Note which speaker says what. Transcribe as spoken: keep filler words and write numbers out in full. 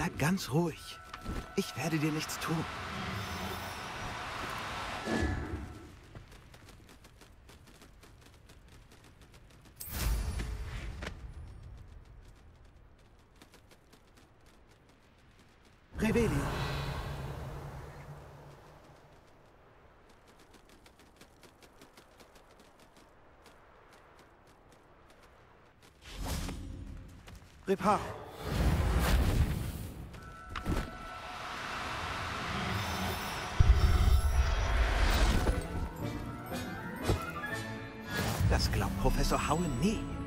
Speaker 1: Bleib ganz ruhig. Ich werde dir nichts tun. Revelio. Reparo. Das glaubt Professor Howell nie.